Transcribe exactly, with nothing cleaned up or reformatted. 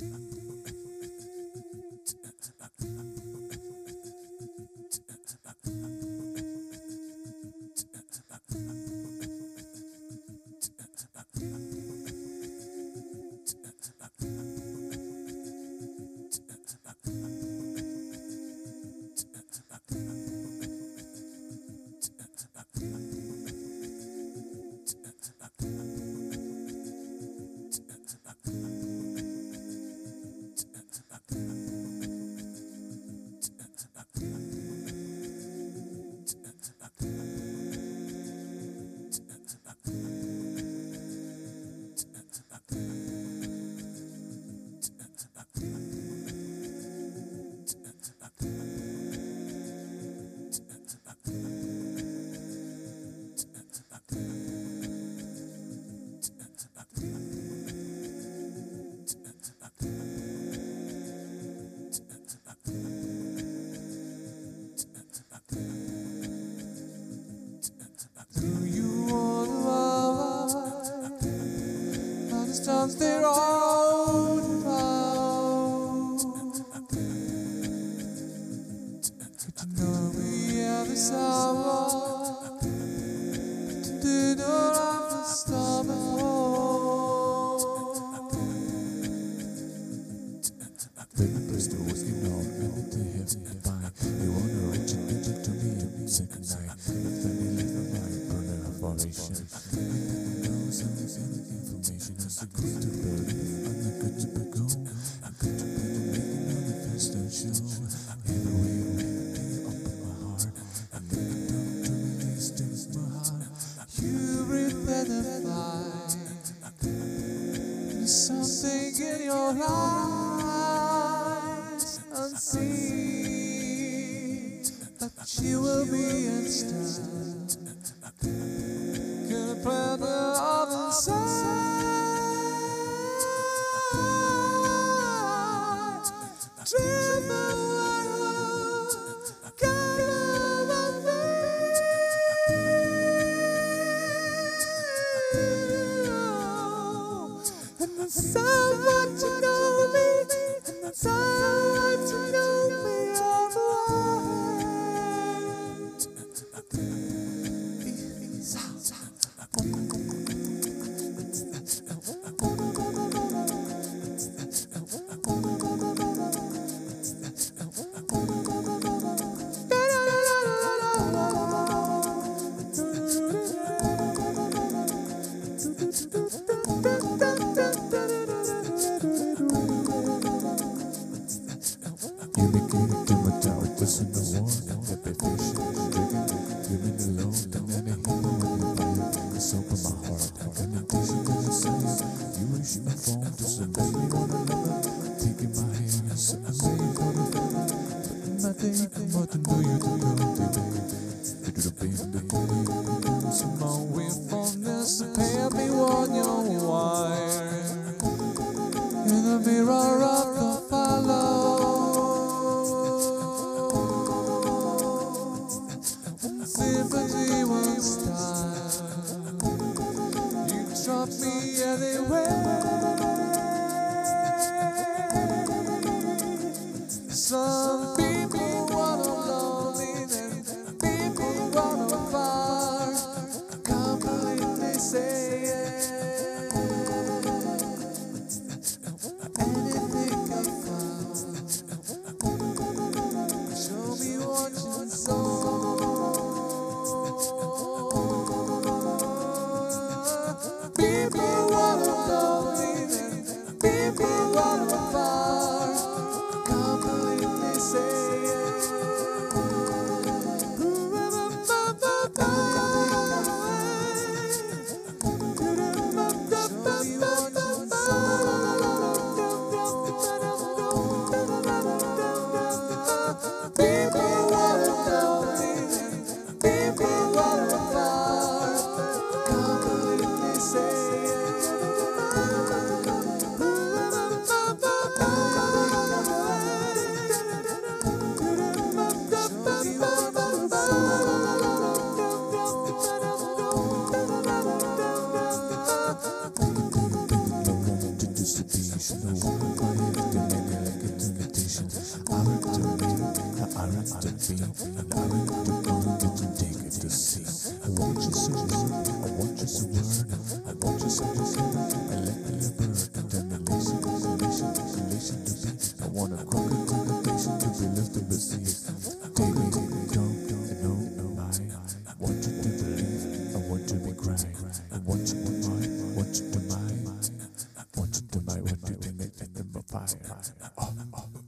Their own vow. Could you know we have this hour? Did not have to stop at home. Baby, press the whiskey, no, no, they have to buy. You wanna reach and pitch it to me every second night. If any little light, burn a formation. Information is a good to burn. I'm not good to be go. I'm good to be the making of the fest and show. Every way you make me open my heart. I'm looking down to release things in my heart. You breathe butterfly. There's something in your eyes unseen, but you will be instant. Gonna plan the other side. Dream of what will come of me. And the someone to know me, and the someone to know me all the way. Some people wanna lonely, and people wanna fight. to make it like a temptation. I want to be, I want to be, and I want to go get to take it to see. I want you so word, I want you so word, I want you so word, I let me a bird, and then relation, relation, relation to be. I want a crooked connotation to be lifted to see. Take me, don't, don't, no, no, I want you to believe, I want you to be crying, I want you to mind, want you to mind, want you to mind, want you to make them a fire. Oh, oh.